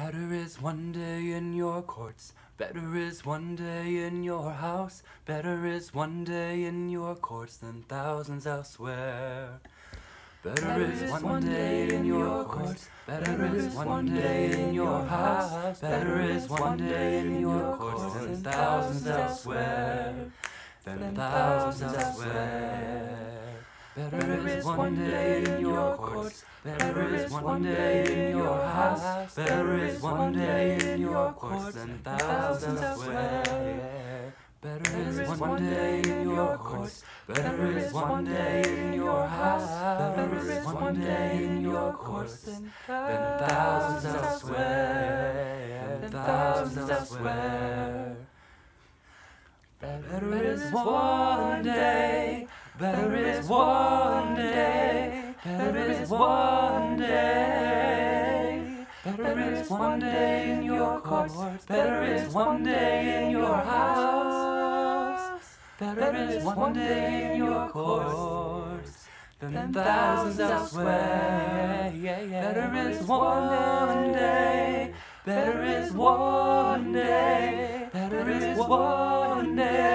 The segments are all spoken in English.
Better is one day in your courts, better is one day in your house, better is one day in your courts than thousands elsewhere. Better is one day in your courts, better is one day in your house, better is one day in your courts than thousands elsewhere, than thousands elsewhere. Better is one day in your courts, better is one day in your house, better is one day in your courts than thousands elsewhere. Better is one day in your courts, better is one day in your house, better is one day in your courts than thousands elsewhere, than thousands elsewhere. Better is one day, better is one day, better is one day, better is one day in your courts, better is one day in your house, better is one day in your courts than thousands elsewhere. Better is one day, better is one day, better is one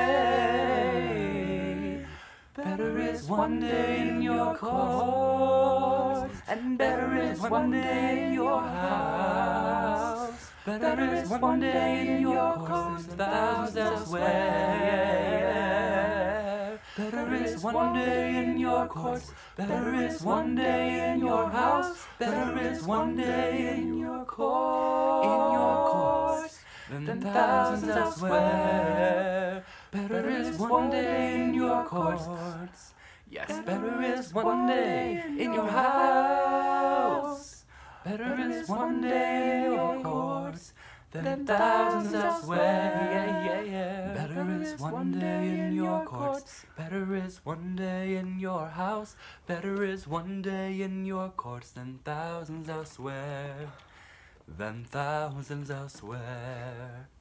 day, better is one day in your courts, and better is one day in your house, better is one day in your courts than thousands elsewhere. Better is one day in your courts, better is one day in your house, better is one day in your courts than thousands elsewhere. Better is one day in your courts, yes, better is one day in your house, better is one day in your courts than thousands elsewhere. Better is one day in your courts, better is one day in your house, better is one day in your courts than thousands elsewhere, than thousands elsewhere.